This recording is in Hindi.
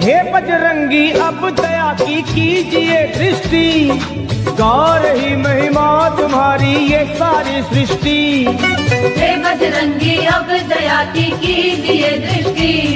हे बजरंगी अब दया की कीजिए दृष्टि, गा रही महिमा तुम्हारी ये सारी सृष्टि। हे बजरंगी अब दया की कीजिए दृष्टि,